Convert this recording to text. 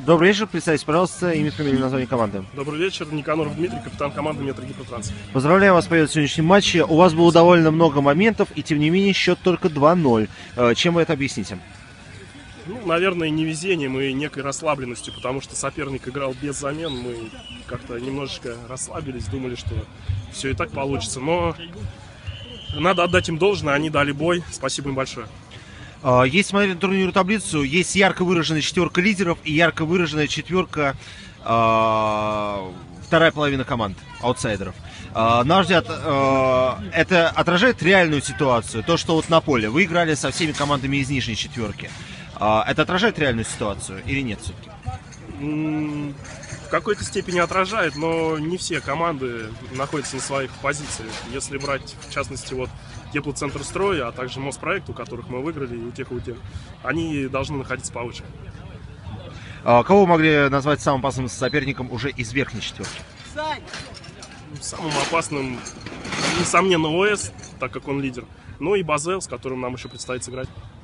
Добрый вечер, представьтесь, пожалуйста, имя, фамилия, название команды. Добрый вечер, Никаноров Дмитрий, капитан команды Метрогипротранс. Поздравляю вас, победу в сегодняшнем матче. У вас было довольно много моментов, и тем не менее счет только 2-0. Чем вы это объясните? Ну, наверное, невезением и некой расслабленностью, потому что соперник играл без замен. Мы как-то немножечко расслабились, думали, что все и так получится. Но надо отдать им должное, они дали бой. Спасибо им большое. Если смотреть на турнирную таблицу, есть ярко выраженная четверка лидеров и ярко выраженная четверка вторая половина команд, аутсайдеров. На ваш взгляд, это отражает реальную ситуацию? То, что вот на поле вы играли со всеми командами из нижней четверки. Это отражает реальную ситуацию или нет все-таки? В какой-то степени отражает, но не все команды находятся на своих позициях. Если брать, в частности, вот Теплоцентр строя, а также Моспроект, у которых мы выиграли, и у тех, они должны находиться повыше. Кого вы могли назвать самым опасным соперником уже из верхней четверки? Самым опасным, несомненно, ОС, так как он лидер. Ну и Базел, с которым нам еще предстоит сыграть.